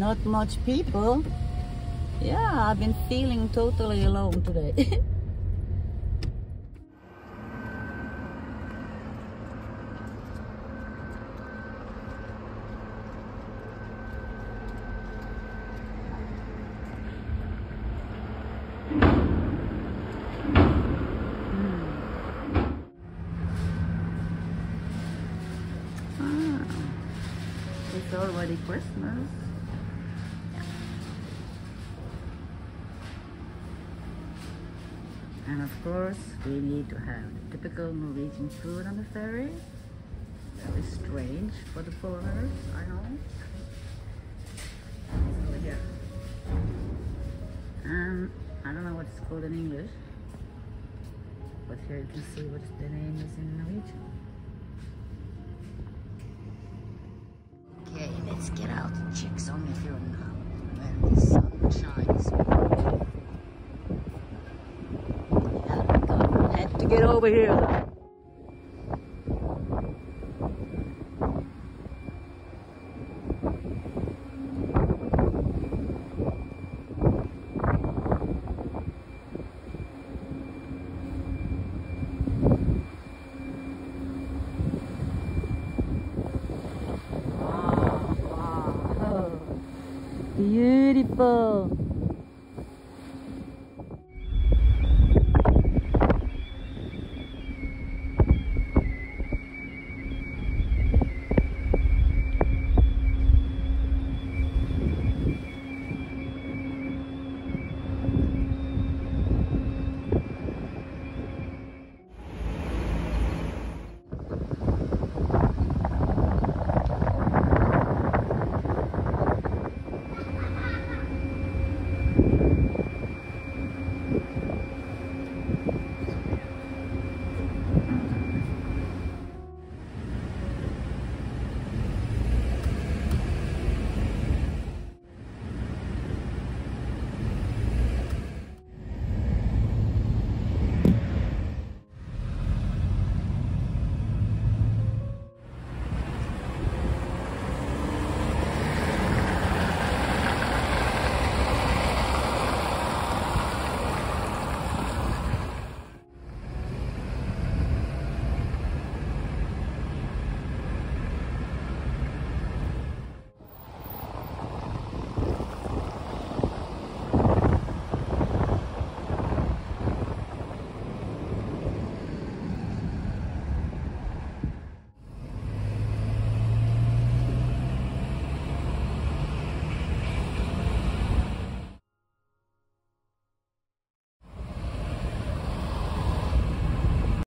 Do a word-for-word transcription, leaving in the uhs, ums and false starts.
not much people. Yeah, I've been feeling totally alone today. It's already Christmas. Yeah. And of course, we need to have the typical Norwegian food on the ferry. Very strange for the foreigners, I know. So yeah. And I don't know what it's called in English, but here you can see what the name is in Norwegian. Okay, let's get out and check Sognefjorden now when the sun shines. Yeah, God, I had to get over here. Beautiful.